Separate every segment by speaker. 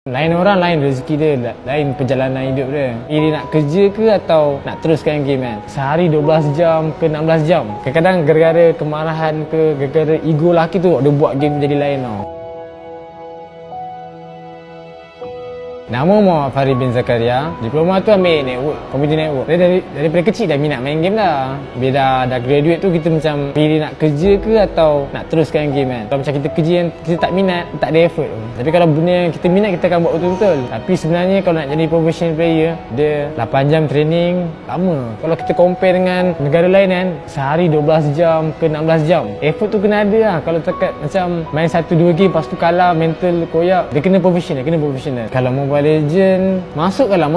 Speaker 1: Lain orang lain rezeki dia, lain perjalanan hidup dia. Dia nak kerja ke atau nak teruskan game kan. Sehari 12 jam ke 16 jam. Kadang-kadang gara-gara kemarahan ke, gara-gara ego lelaki tu dia buat game jadi lain tau. Nama Muhammad Farid bin Zakaria. Diploma tu ambil network, computer network. Daripada kecil dah minat main game dah. Bila dah graduate tu kita macam pilih nak kerja ke atau nak teruskan game kan. Kalau macam kita kerja yang kita tak minat, tak ada effort. Tapi kalau benda yang kita minat kita akan buat betul-betul. Tapi sebenarnya kalau nak jadi professional player, dia 8 jam training, lama. Kalau kita compare dengan negara lain kan, sehari 12 jam ke 16 jam. Effort tu kena ada lah. Kalau tekat macam main 1-2 game lepas tu kalah, mental koyak, dia kena professional, Kalau Mobile Legend masukkanlah.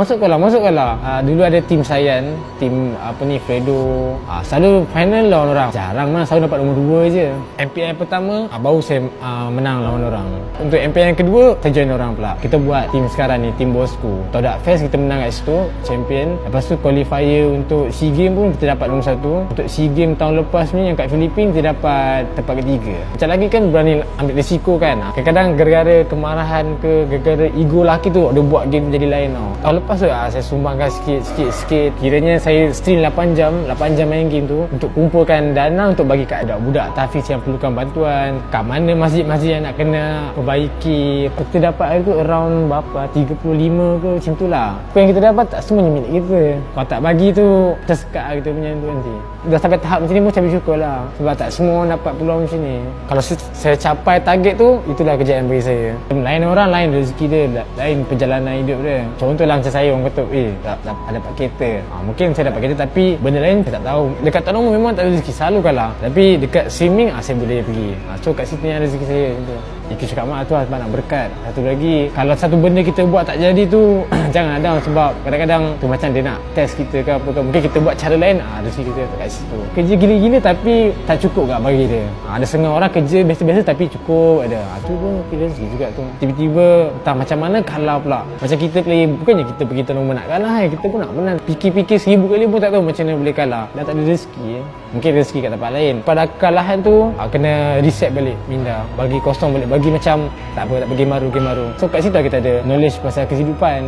Speaker 1: Dulu ada tim Sayan, tim Fredo. Selalu final lawan orang. Jarang mana selalu dapat nombor 2 je. MPL pertama baru saya menang lawan orang. Untuk MPL yang kedua saya join orang pula. Kita buat tim sekarang ni, tim bosku. Todak Fest kita menang kat situ, champion. Lepas tu qualifier untuk SEA Games pun kita dapat nombor 1. Untuk SEA Games tahun lepas ni yang kat Filipina kita dapat tempat ketiga. Macam lagi kan berani ambil risiko kan. Kadang-kadang gara-gara kemarahan ke, gara-gara ego lelaki tu dia buat game jadi lain tau. Tahun lepas tu saya sumbangkan sikit. Kiranya saya stream 8 jam main game tu untuk kumpulkan dana untuk bagi kat budak tahfiz yang perlukan bantuan. Kat mana masjid-masjid yang nak kena perbaiki. Kita dapat hari tu around berapa, 35 ke macam tu lah. Apa yang kita dapat tak semuanya milik kita. Kalau tak bagi tu kita sekat kita punya tu nanti. Dah sampai tahap macam ni pun saya bersyukur lah. Sebab tak semua orang dapat peluang macam ni. Kalau saya capai target tu, itulah kejayaan bagi saya. Lain orang lain rezeki dia, lain perjalanan hidup dia. Contohlah macam saya orang kata dapat kereta. Mungkin saya dapat kereta tapi benda lain saya tak tahu. Dekat Tan Umum memang tak ada rezeki, selalu kalah. Tapi dekat swimming saya boleh pergi. So kat situ yang rezeki saya macam tu. Kita cakap mak tu sebab nak berkat. Satu lagi, kalau satu benda kita buat tak jadi tu jangan ada, sebab kadang-kadang tu macam dia nak test kita ke apa ke. Mungkin kita buat cara lain, rezeki kita kat situ. Kerja gila-gila tapi tak cukup tak bagi dia. Ada setengah orang kerja biasa-biasa tapi cukup ada. Tu pun rezeki juga tu. Tiba-tiba entah macam mana kalah pula. Macam kita play, bukannya kita pergi Tan Umum nak kalah, kita pun nak menang. Fikir-fikir 1000 kali pun tak tahu macam mana boleh kalah. Dah tak ada rezeki. Mungkin rezeki kat tempat lain. Pada kekalahan tu kena reset balik, minda, bagi kosong balik, bagi macam tak apa, tak pergi maru. So kat situ kita ada knowledge pasal kehidupan.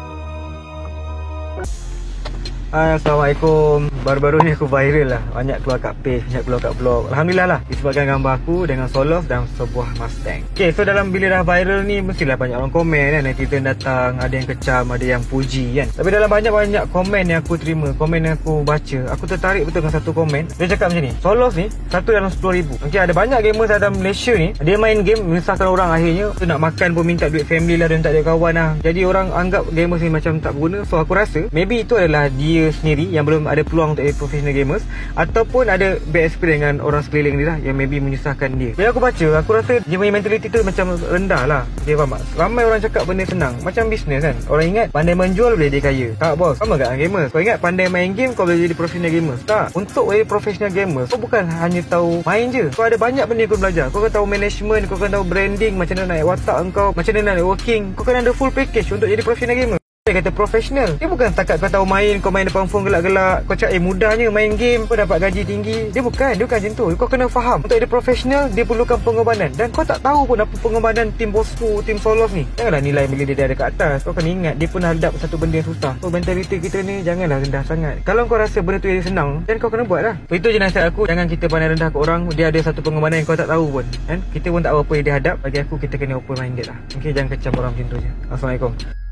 Speaker 2: Assalamualaikum. Baru-baru ni aku viral lah. Banyak keluar kat page, banyak keluar kat blog. Alhamdulillah lah, disebabkan gambar aku dengan Solos dan sebuah Mustang. Okay, so dalam bila dah viral ni, mestilah banyak orang komen kan. Netizen datang, ada yang kecam, ada yang puji kan. Tapi dalam banyak-banyak komen yang aku terima, komen yang aku baca, aku tertarik betul dengan satu komen. Dia cakap macam ni, Solos ni satu dalam 10,000. Okay, ada banyak gamers dalam Malaysia ni, dia main game menyusahkan orang akhirnya. Tu nak makan pun minta duit family lah, dia tak ada kawan lah. Jadi orang anggap gamers ni macam tak berguna. So aku rasa maybe itu adalah dia sendiri yang belum ada peluang untuk jadi professional gamers, ataupun ada bad experience dengan orang sekeliling dia lah yang maybe menyusahkan dia. Bila aku baca, aku rasa dia punya mentality tu macam rendah lah. Dia faham tak? Ramai orang cakap benda senang, macam bisnes kan. Orang ingat pandai menjual boleh dia kaya. Tak bos, sama kat gamers. Kau ingat pandai main game kau boleh jadi professional gamers? Tak. Untuk jadi professional gamers, kau bukan hanya tahu main je. Kau ada banyak benda kau belajar. Kau kena tahu management, kau kena tahu branding, macam mana nak watak kau, macam mana nak networking. Kau kena ada full package untuk jadi professional gamer. Dia kata profesional, dia bukan setakat kau tahu main, kau main depan phone gelak-gelak, kau cakap mudahnya main game, kau dapat gaji tinggi. Dia bukan macam tu. Kau kena faham, untuk jadi profesional dia perlukan pengorbanan. Dan kau tak tahu pun apa pengorbanan tim bosku, tim Solos ni. Janganlah nilai bila dia ada kat atas. Kau kena ingat dia pun hadap satu benda yang susah. So mentality kita ni janganlah rendah sangat. Kalau kau rasa benda tu yang senang, dan kau kena buat lah. So, itu je nasihat aku. Jangan kita pandai rendah ke orang. Dia ada satu pengorbanan yang kau tak tahu pun kan? Kita pun tak tahu apa yang dia hadap. Bagi aku kita kena open minded lah. Okay, jangan kecam orang macam tu je. Assalamualaikum.